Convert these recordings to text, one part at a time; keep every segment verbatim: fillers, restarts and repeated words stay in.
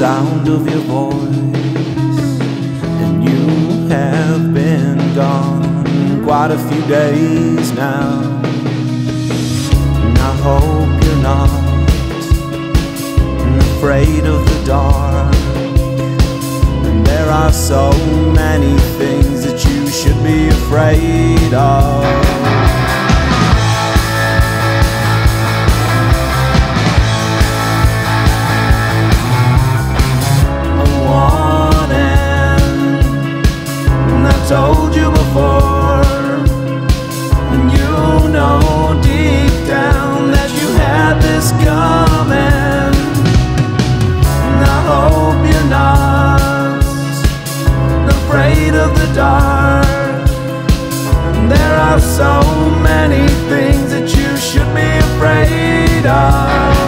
sound of your voice, and you have been gone quite a few days now. And I hope you're not afraid of the dark. And there are so many things that you should be afraid of. Told you before, and you know deep down that you had this coming. And I hope you're not afraid of the dark. And there are so many things that you should be afraid of.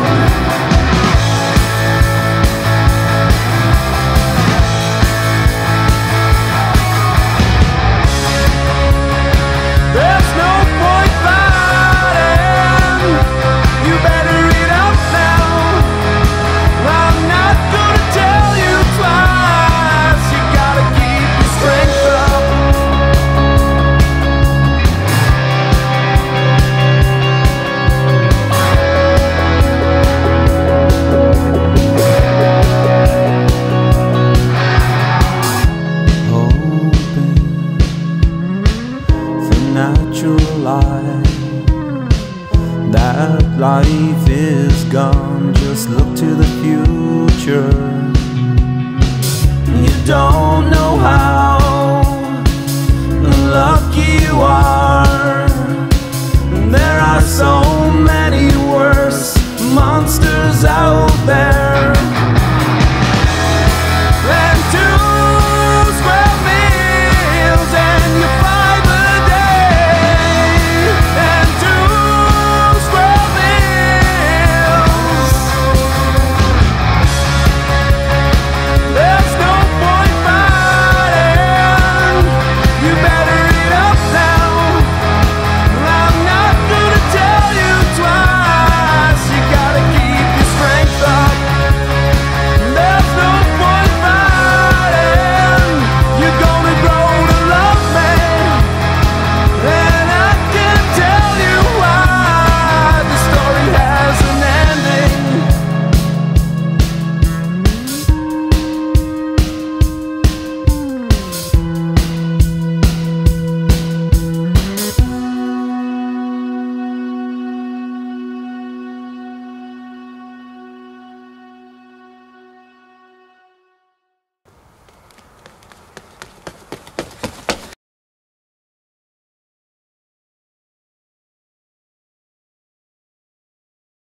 Life is gone, just look to the future. You don't know how